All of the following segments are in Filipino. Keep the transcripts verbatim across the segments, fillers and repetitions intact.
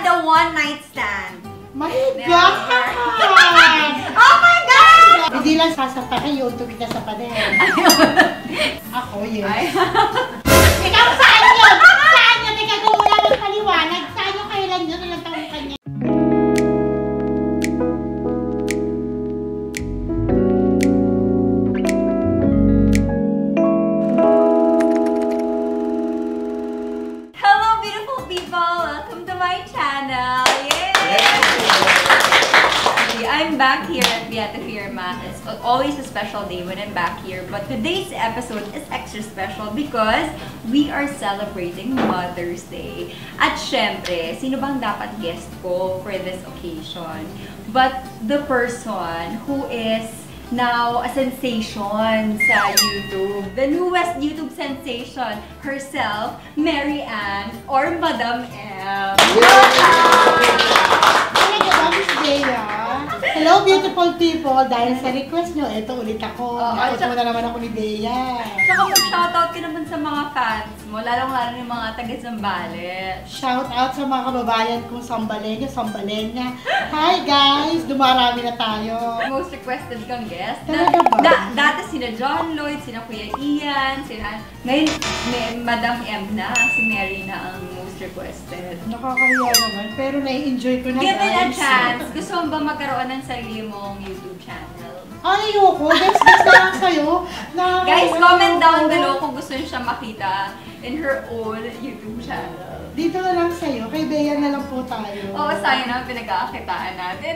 Had a one-night stand. My God! Oh my God! Hindi lang sasapa kayo, ito kita sa pader. Ako, yes. Ikaw, saan yun? Saan yun? Ikaw kung muna magpaliwanag. Saan yung kailan yun? Ilang taong ka niya? Hello, beautiful people! Welcome to my channel! Yay! I'm back here at Beati Firma. It's always a special day when I'm back here, but today's episode is extra special because we are celebrating Mother's Day. At syempre, sino bang dapat guest ko for this occasion? But the person who is now a sensation sa YouTube. The newest YouTube sensation herself, Mary Ann or Madam M. Bea. Hello, beautiful people. Dahil sa request nyo, ito ulit ako. Oh, Nakot mo na naman ako ni Bea. Saka mag-shoutout ka naman sa mga fans mo, lalong-lalo yung mga taga-Zambales. Shoutout sa mga kababayan kong Sambalenya, Sambalenya. Hi guys! Dumarami na tayo. Most requested kang guest. Talaga ba? Da dati sina John Lloyd, sina Kuya Ian, sina... Ngayon, may Madam M na, si Mary na ang most requested. Nakakahiya naman, pero nai-enjoy ko na Give guys. it a chance. Gusto mo ba magkaroon ng sarili mong YouTube channel? Ay, ayoko. Guys, guys na lang sa'yo. Guys, comment down below kung gusto niyo siya makita in her own YouTube channel. Dito na lang sa'yo. Kay Bea na lang po tayo. Oo, sayang naman pinag-aakitaan natin.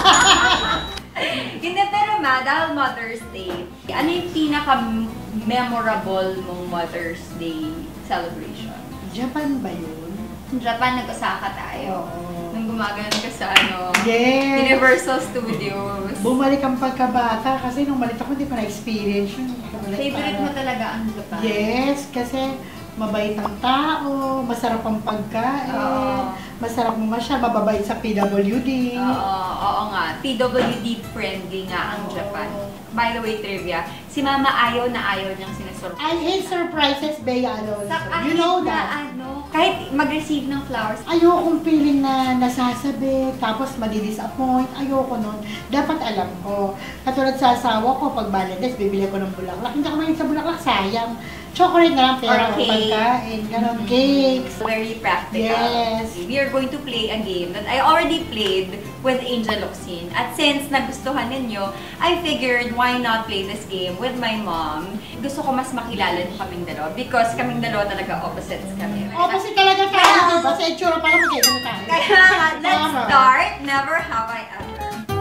Hindi, pero ma, dahil Mother's Day, ano yung pinaka-memorable mong Mother's Day celebration? Japan ba yun? Japan, nag-Osaka tayo. Oo. Nung gumagano'n ka sa ano, Yes. Universal Studios. Bumalik ang pagkabata kasi nung malit ako hindi pa na-experience yun. Favorite mo talaga ang Japan? Yes, kasi mabait ang tao, masarap ang pagkain, Oo. masarap mo siya, mababait sa P W D. Oo, oo nga. P W D friendly nga ang Oo. Japan. By the way, trivia, si Mama ayaw na ayaw niyang sinasurprise. I hate surprises, Bea Alonzo. Sa You know na, that? ano, kahit mag-receive ng flowers. Ayokong feeling na nasasabi, tapos madi-disappoint. Ayoko nun. Dapat alam ko. Katulad sa asawa ko, pag Valentine's, bibili ko ng bulaklak. Hindi ako mahilig sa bulaklak, sayang. Chocolate na lang, pero Or cake. pagkain. Ganon, cakes. Very practical. Yes. We are going to play a game that I already played with Angel Locsin. At since nagustuhan ninyo, I figured why not play this game with my mom. Gusto ko mas makilala nyo kaming dalawa because kaming dalawa talaga opposites kami. Opposite talaga tayo, diba? Sa itsura pala magkaiba na tayo. Kaya nga, let's start. Never have I ever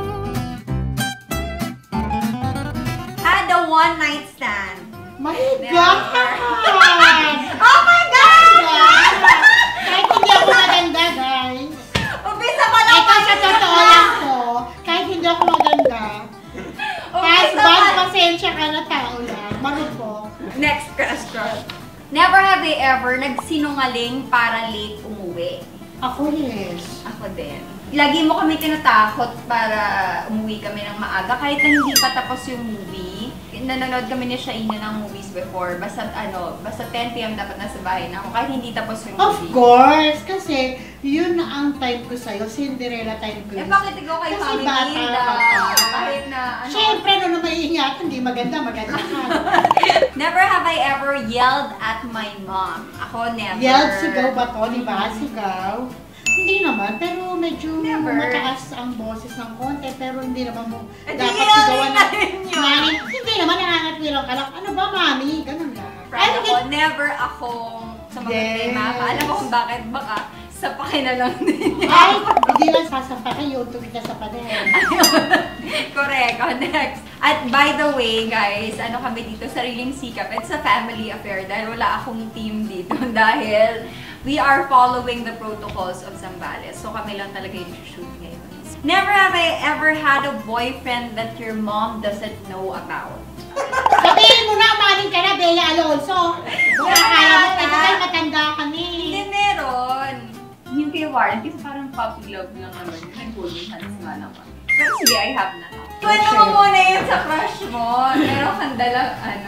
had a one-night stand. My God! Oh my God! Kahit hindi ako maganda, guys. Umpisa pa lang. Ito sa totoo lang ko, kahit hindi ako maganda, husband, pasensya ka na tao lang. Marupok. Next question. Never have I ever nagsinungaling para late umuwi? Ako, yes. Ako din. Lagi mo kami tinatakot para umuwi kami ng maaga kahit na hindi pa tapos yung movie. Nanonood kami ni Shaina ng movies before. Basta ano, basta ten p m dapat nasa bahay na ako kahit hindi tapos yung Of movie. course, kasi yun na ang time ko sa'yo, Cinderella time ko. Eh bakit ikaw kay Kasi Mami bata Linda? ka pa. Kahit na ano. Siyempre, no, may ingatan, hindi maganda, maganda ka. Never have I ever yelled at my mom. Ako never. Yelled, sigaw ba to? Di ba? Sigaw? Hindi naman, pero medyo Never. mataas ang boses ng konti, pero hindi naman mo Eh, dapat di yelling sigawan na ng rin yun. mami. Hindi naman, nangangatwilang ka lang. Ano ba, mami? Ganun lang. Friend Ay, ako, never akong sumagot kay Yes. Mama. Alam mo kung bakit? Baka sapakin na lang din niya. Ay, hindi lang sasampakin yung ito kita sa pader. Correct. Oh, next. At by the way, guys, ano kami dito, sariling sikap. It's a family affair dahil wala akong team dito. Dahil we are following the protocols of Zambales. So kami lang talaga yung shoot ngayon. Never have I ever had a boyfriend that your mom doesn't know about. Sabihin mo na, umaling ka na, Bea Alonzo. Baka kaya mo, pwede tayo matanda kami. Hindi, meron. Yung kay Warren, kasi parang puppy love lang naman. Nag-holding hands nga naman. Pero sige, I have na. Kwento mo muna yun sa crush mo. Meron kang dalang, ano,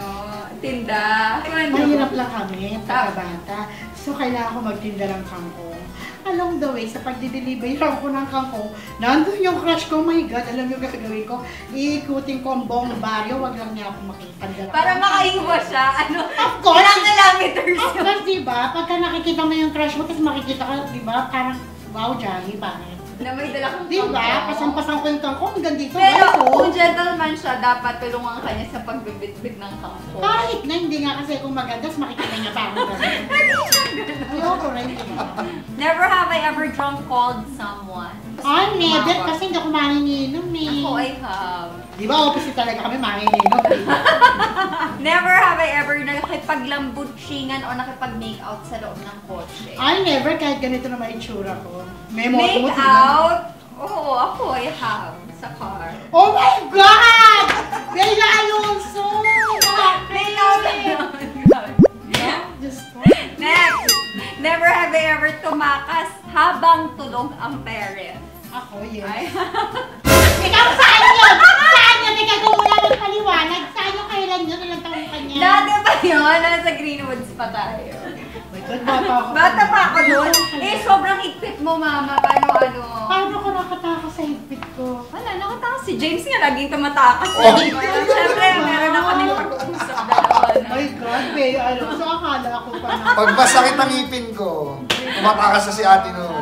tinda. Mahirap lang kami, pagkabata. So, kailangan ko magtinda ng kangkong. along the way, sa pagdi-deliver ko ng kangkong, nandun yung crush ko, oh my God, alam yung gagawin ko, iikutin ko ang buong baryo, wag lang niya ako makikita. Para makaiwas siya, ano, of course, ilang kilometers of course, diba? Pagka nakikita mo yung crush mo, tapos makikita ka, diba? Parang, wow, Jahi, bakit? Na may dala kang diba? Pasampasan ko yung kangkong, hanggang dito. Pero guys, kung gentleman siya, dapat tulungan ka niya sa pagbibitbit ng kangkong. kahit na hindi nga kasi kung magandas, makikita niya parang gano'n. Ayoko rin, diba? Never have I ever drunk called someone. Ay, never, kasi hindi ako manininom eh. Ako, I have. Di ba, opposite talaga kami, manininom eh. Never have I ever nakipaglambutsingan o nakipag-make-out sa loob ng kotse. Ay, never, kahit ganito naman itsura ko. May Make moto-moto out? Oo, ako I have. Sa car. Oh my God! Bea Alonzo! Make out! Diyos ko. Next! Never have I ever tumakas habang tulog ang parent. Ako, yes. Ay. Ikaw, saan yun? Saan yun? Ikaw ko muna magpaliwanag. Saan yung kailan yun? Ilang taon ka niya? Dati pa yun, nasa Greenwoods pa tayo. My God, bata ako. Bata pa ako doon. Eh, sobrang higpit mo, mama. Paano, ano? Paano ko nakatakas sa higpit ko? Wala, nakatakas si James nga. Laging tumatakas. Oh. Siyempre, meron na kami pag-usap dalawa. Oh my God, Bea Alonzo. Akala ko pa na. Pag masakit ang ngipin ko, tumatakas na si ate noon.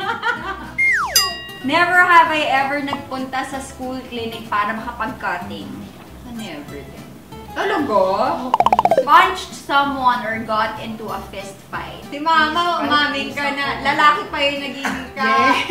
Never have I ever nagpunta sa school clinic para makapag-cutting. Never din. Talaga? Punched someone or got into a fist fight. Si mama, umaming ka na. Lalaki pa yung naging ka.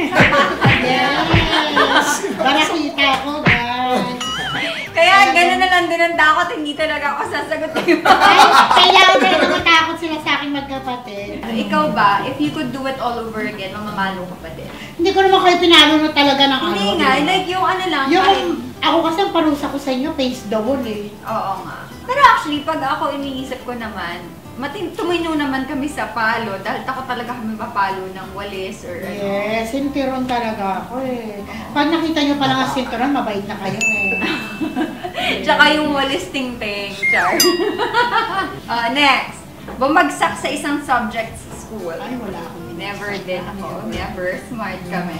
Yes! Barakita ko, guys. Kaya gano'n na lang din ang takot. Hindi talaga ako sasagot kayo. Ay, kailangan na naman matakot sila sa akin magkapatid. Ikaw ba, if you could do it all over again, mamamalo ka pa din? Hindi ko naman kayo pinalo na talaga ng ano. Hindi nga, like yung ano lang. Yung, kahit- ako kasi ang parusa ko sa inyo, face the wall eh. Oo nga. Pero actually, pag ako iniisip ko naman, matin tumino naman kami sa palo dahil takot talaga kami mapalo ng walis or ano. Yes, sinturon talaga ako eh. Pag nakita nyo pa lang ang sinturon, mabait na kayo eh. Tsaka yung walis ting-ting, char. uh, next, bumagsak sa isang subject sa school. Ay, wala akong Never din ako. Never. Smart kami.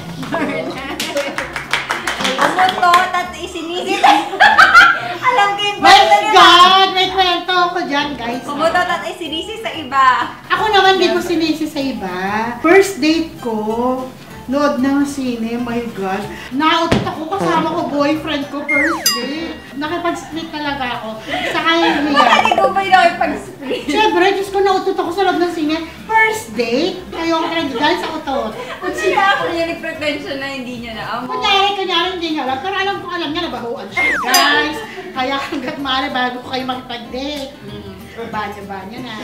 Umutot at isinisit. Alam ko yung My kwento nila. God! May kwento ako dyan, guys. Umutot at isinisi sa iba. Ako naman, di ko sinisi sa iba. First date ko, nood ng sine, my God. Nautot ako kasama ko, boyfriend ko, first date. Nakipag-split talaga ako. Sa kaya niya. Bakit ikaw ba yung nakipag-split? Siyempre, Diyos ko, nautot ako sa loob ng sine. First date, ayoko ka nagdahil sa utot. Kung siya ako niya nag-pretension na hindi niya na amo. Kunyari, kunyari, hindi niya alam. Pero alam ko, alam niya, nabahuan siya. Guys, kaya hanggat maaari bago ko kayo makipag-date. Hmm. Banya-banya na.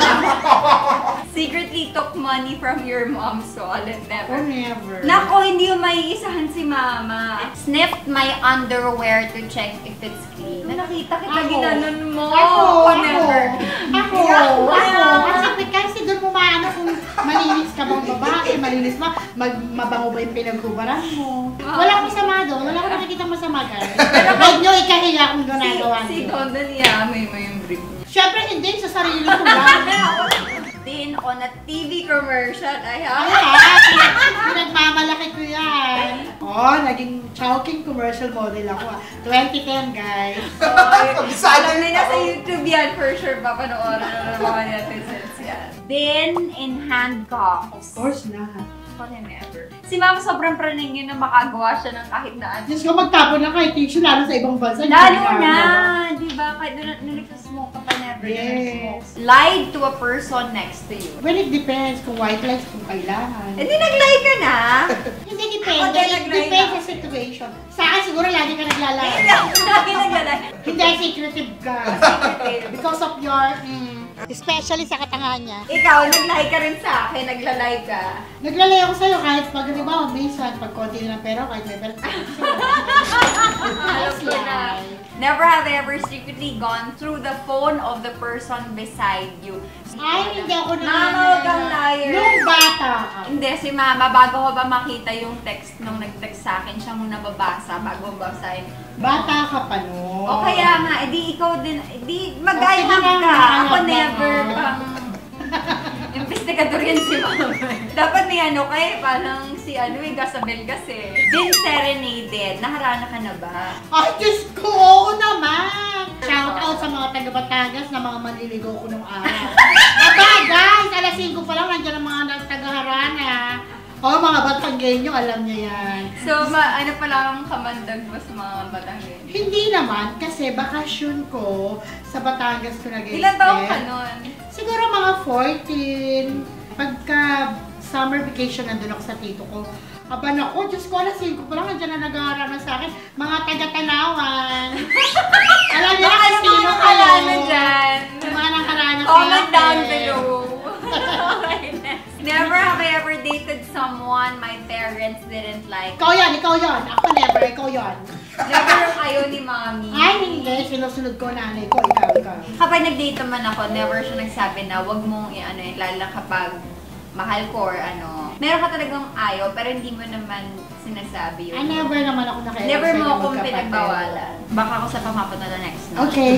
Secretly took money from your mom's wallet. Never. Or never. Nako, hindi yung maiisahan si mama. Sniffed my underwear to check if it's clean. Na nakita kita, Ako. ginanon mo. Ako, Oh, ako. never. Ako, Ikaw, ako. ah. Kasi, kasi doon mo maano kung malinis ka bang babae, malinis ba, mag, mabango ba yung pinaghubaran mo. Wala akong masama doon, wala akong nakikita masama guys. Huwag nyo ikahiya kung ginagawa Si, si nyo. Don Daliamay mo yung brief. Siyempre hindi, sa sarili ko lang. Din on a T V commercial. Ay, ha? Ay ha, pinagmamalaki ko yan. Oh, naging Chowking commercial model ako ah. twenty ten guys. Alam nila sa YouTube yan, for sure. Papanoorin na naman natin since yan. Din in handcuffs. Of course na. Never. Si Mama sobrang praning yun na makagawa siya ng kahit na ano. Diyos ko, magtapon lang kahit tissue, lalo sa ibang bansa. hindi Lalo ko na! ginagawa. Di ba? Kahit nung nagsasmoke ka pa, never Yes. nag-smoke. Lied to a person next to you. Well, it depends kung white lies kung kailangan. Eh di nag-lie ka na! Hindi Ako depende. din It nag-lie depends na. sa situation. Sa akin siguro lagi ka naglalaya. Hindi ako lagi nag-lie. Hindi, secretive ka. Because of your, mm, especially sa katangahan niya. Ikaw, nag-lie ka rin sa akin, naglalay ka. Naglalaya ako sa'yo kahit pag, di ba, minsan, pag konti na ng pera, kahit may pera. Alam ko na. Never have I ever secretly gone through the phone of the person beside you. Ay, hindi ako na. Mama, huwag kang liar. Nung bata ka. Hindi, si Mama, bago ko ba makita yung text nung nag-text sa akin, siya muna babasa bago basahin. Bata ka pa no. O kaya nga, edi ikaw din, edi mag-I O, sige have na, ka. Ako mag-I have never na. pang... Imbis Sosistikado rin si mama. Dapat may ano kay, parang si ano eh, Gasabel kasi. Been serenaded. Naharana ka na ba? Ay, Diyos ko! Oo naman! Shout out sa mga taga-Batangas na mga manliligaw ko nung araw. Aba, guys! alas singko pa lang, nandiyan ang mga taga-Harana. Oo, oh, mga Batanggenyo, alam niya yan. So, ma ano pala ang kamandag mo sa mga Batanggenyo? Hindi naman, kasi bakasyon ko sa Batangas ko nag-extend. Ilan taong ka nun? Siguro mga fourteen. Pagka summer vacation, nandun ako sa tito ko. Aba naku, Diyos ko, alas singko pa lang, nandiyan na nag-aaral sa akin. Mga taga-Tanawan. Alam niyo Baka kasi yung sino mga kayo? nakarana dyan. Yung mga nakarana sa Comment akin. down below. Okay, next. Never have I ever dated someone my parents didn't like. Ikaw yan, ikaw yan. Ako never, ikaw yan. Never yung ayaw ni Mami. Ay, hindi. Sinusunod ko nanay ko. Ikaw, ikaw. Kapag nag-date naman ako, never siya nagsabi na wag mong i-ano yun, lalo na kapag mahal ko or ano. Meron ka talagang ayaw, pero hindi mo naman sinasabi Ay, yun. never naman ako nakailan. Never mo akong pinagbawalan. Baka ako sa pamapa na next na. Okay.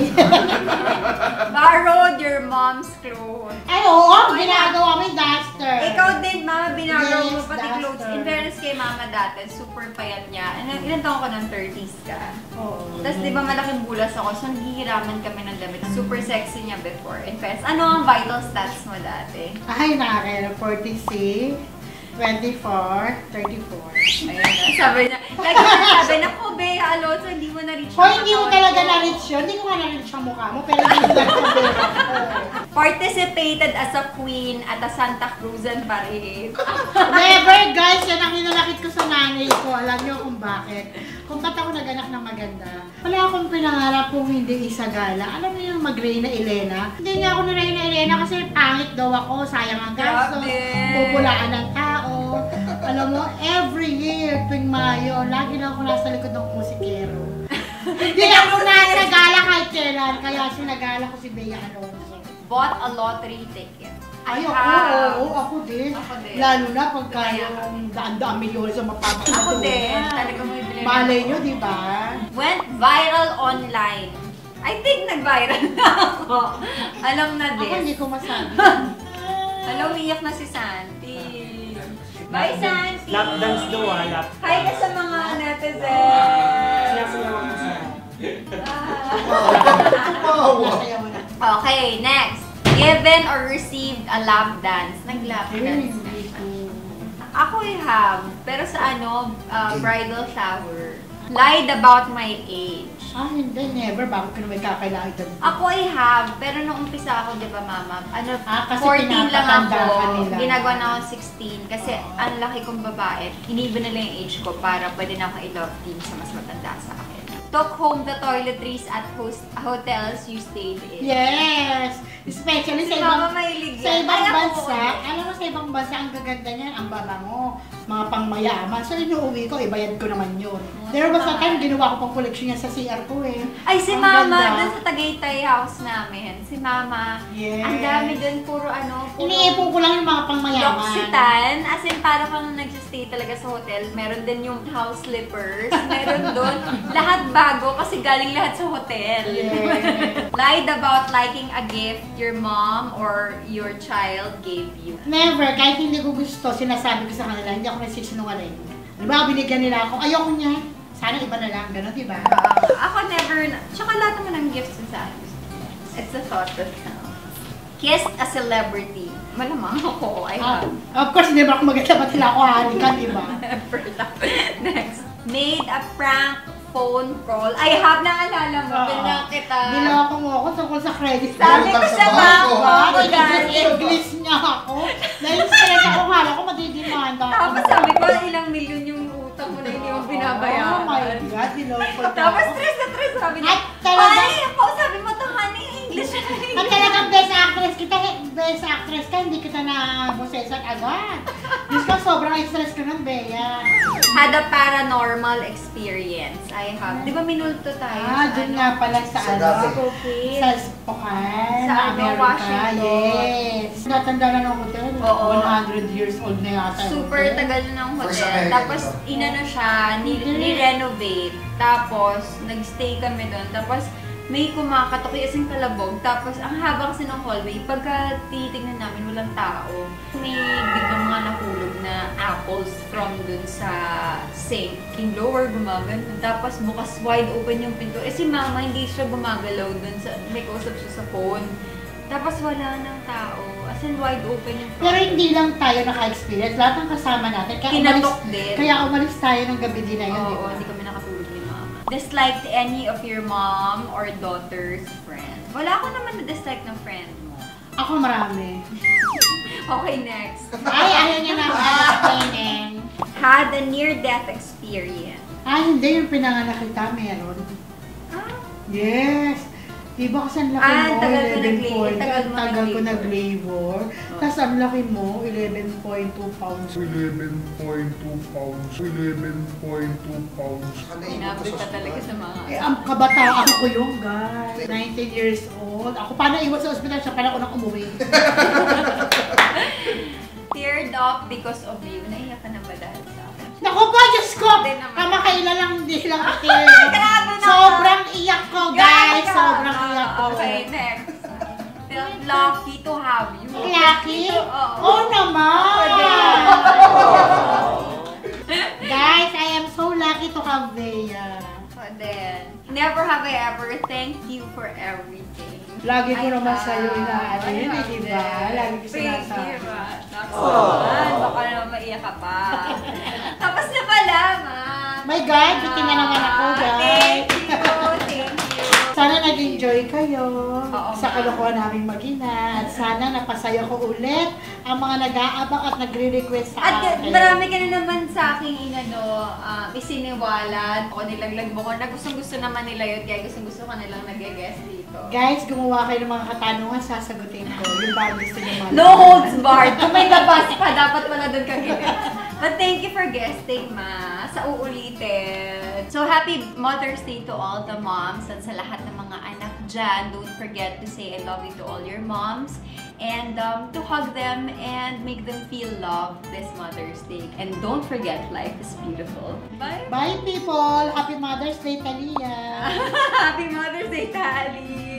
Borrowed your mom's clothes. Ay, oo. Ginagawa mo yung duster. Ikaw din, mama, binarrow mo Yes, pati duster. clothes. In fairness kay mama dati, super payat niya. Ilan, ilan taon ko ng thirties ka? Oo. Tapos di ba malaking bulas ako, so naghihiraman kami ng damit. Super sexy niya before. In fairness, ano ang vital stats mo dati? Ay, nakakaya. forty-six, twenty-four, thirty-four. Ayun na, sabi niya. Lagi niya sabi, naku, Bea Alonzo, hindi mo na-reach Hoy, hindi mo katawan talaga ko." na-reach yun. Hindi ko nga na-reach ang mukha mo, pero hindi ko na-reach ang ko. Participated as a queen at a Santa Cruzan parade. Never, guys. Yan ang hinanakit ko sa nanay ko. Alam niyo kung bakit. Kung ba't ako naganak ng maganda. Wala akong pinangarap kung hindi isagala. Alam niyo yung mag-Reyna Elena? Hindi niya ako na Reyna Elena kasi pangit daw ako. Sayang ang gasto. Grabe. Pupulaan ng tao. Alam mo, every year, tuwing Mayo, lagi lang ako nasa likod ng musikero. Hindi ako nasa gala kahit kailan. Kaya sinagala ko si Bea Alonzo. Bought a lottery ticket. Ay, I ako, have. oo, ako din. Ako din. Lalo na pagka Kaya yung daan-daan milyon sa mapapalito. Ako din. Talaga mo ibili. Malay nyo, di ba? Went viral online. I think nag-viral na ako. Alam na Ako din. hindi ko masabi. Alam, umiyak na si Santi. Bye, Santi! Lap dance daw ah, lap dance. Hi ka sa mga netizens! Sinasayawan ko siya. Nasayaw na. Okay, next. Given or received a lap dance. Nag-lap Eh, dance. hindi ko. Ako I have, pero sa ano, uh, bridal shower. Lied about my age. Ah, hindi, never. Bakit ko naman kakailangan ito? Ako I have, pero nung umpisa ako, di ba mama, ano, Ah, kasi fourteen lang pinapatanda ako, ka nila. ginagawa na ako sixteen, kasi ang laki kong babae, iniba nila yung age ko para pwede na akong i-love team sa mas matanda sa akin. Took home the toiletries at host hotels you stayed in. Yes! Especially sa Si ibang, mama mahilig sa yan. ibang Ay, ako bansa. ulit. Alam mo, sa ibang bansa, ang gaganda niyan, ang babango. Mga pangmayaman. So, inuuwi ko, ibayad ko naman yun. There was a time, ginawa ko pang collection niya sa C R ko eh. Ay, si Ang mama, ganda. dun sa Tagaytay house namin, si mama, Yes. ang dami dun, puro ano, puro Iniipon ko lang yung mga pangmayaman. Loxitan, as in para kang nagsistay talaga sa hotel. Meron din yung house slippers, meron dun. Lahat bago kasi galing lahat sa hotel. Yeah. Lied about liking a gift your mom or your child gave you. Never, kahit hindi ko gusto, sinasabi ko sa kanila, hindi ako nagsisinungaling. Di ba, binigyan nila ako, ayoko niya. Sana iba na lang, gano'n, di ba? Uh, ako never, na- tsaka lahat naman ng gifts sa akin. It's a thought that counts. Kissed a celebrity. Malamang ako, I Ah, have. of course, hindi ba ako maganda, ba't nila ako halikan, di ba? Never lang. Next. Made a prank phone call. I have, naalala mo, Oo. bilang kita. Niloko mo ako tungkol sa credit Sabi card. ko sa Sa bangko, bangko. Bakit guys. English niya ako? Dahil stress ako, kala ko madidimanda ako. Tapos sabi ko, ilang milyon yung utang mo na hindi mo binabayaran. Oh my God, niloko niya Tapos ako. stress na stress, sabi niya, At talaga- Ay, ako, sabi mo to, honey, English na At talagang best actress kita, best actress ka, hindi kita na bosesan agad. Diyos ko, sobrang stress ko nun, Bea. Had a paranormal experience. I have. Di ba minulto tayo? Ah, sa dun ano? nga pala sa Sa ano, Davao. Pupil. sa Spokane, Sa sa ano, America. Washington. Yes. Natanda na ng hotel. Oo. one hundred years old na yata. yung Super hotel. tagal na ng First hotel. American Tapos, ito. inano siya, ni- Mhm. ni-renovate. Tapos, nag-stay kami doon. Tapos, may kumakatok yung kalabog. Tapos, ang haba kasi ng hallway, pagka titignan namin, walang tao. May biglang mga nahulog na apples from dun sa sink. King lower, gumagano. Tapos, bukas wide open yung pinto. Eh, si mama, hindi siya gumagalaw dun. Sa, may kausap siya sa phone. Tapos, wala ng tao. As in, wide open yung front. Pero hindi lang tayo naka-experience. Lahat ng kasama natin. Kaya Kinatok umalis, din. Kaya umalis tayo ng gabi din na yun, Oo, di ba? hindi kami nakatulog ni mama. Disliked any of your mom or daughter's friend? Wala ko naman na-dislike ng friend mo. Ako marami. Okay, next. Ay, ayaw niya na explaining. Had a near-death experience. Ay, hindi. Yung pinanganak kita, meron. Ah, Yes. Di ba kasi ang laki Ah, mo, tagal ko eleven nag-labor. point, Tagal mo tagal ko nag-labor. nag-labor. Tapos ang laki mo, eleven point two pounds. eleven point two pounds. eleven point two pounds. Pinabit ka talaga sa mga... Eh, ang kabataan ko yung guys. nineteen years old. Ako pa naiwan sa ospital siya, parang unang umuwi. Teared up because of you. Naiyak ka na ba dahil sa akin? Naku po, Diyos ko! Hindi naman. Kamakailan lang, hindi lang ako. Grabe naman. Sobrang iyak ko, guys. Grabe ka. Sobrang iyak ko. Okay, next. Felt lucky to have you. Lucky? Oo. Oh, naman! Guys, I am so lucky to have Bea. And then, never have I ever thanked you for everything. Lagi ko I naman have. sa'yo inaano I yun, eh, have di ba? din. Lagi ko Thank sinasabi. you, ma. Nakusaman. Baka naman maiyak ka pa. Tapos na pala, ma. My God, bitin na naman ako, guys. Thank you, thank you. Sana nag-enjoy kayo Oo, sa ma'am. kalokohan namin mag-ina. At sana napasaya ko ulit ang mga nag-aabang at nagre-request sa At akin. marami ka na naman sa aking inano, uh, isiniwalat o nilaglag mo ko na gustong-gusto naman nila yun, kaya gustong-gusto ka nilang nag-guest dito. Guys, gumawa kayo ng mga katanungan, sasagutin ko. Yung ba gusto nyo malaman. No holds barred. Kung may labas pa, dapat wala doon kang gilid. But thank you for guesting, ma. Sa uulitin. So, happy Mother's Day to all the moms at sa lahat ng mga anak dyan. Don't forget to say I love you to all your moms and um, to hug them and make them feel loved this Mother's Day. And don't forget, life is beautiful. Bye! Bye, people! Happy Mother's Day, Talia! Happy Mother's Day, Tali!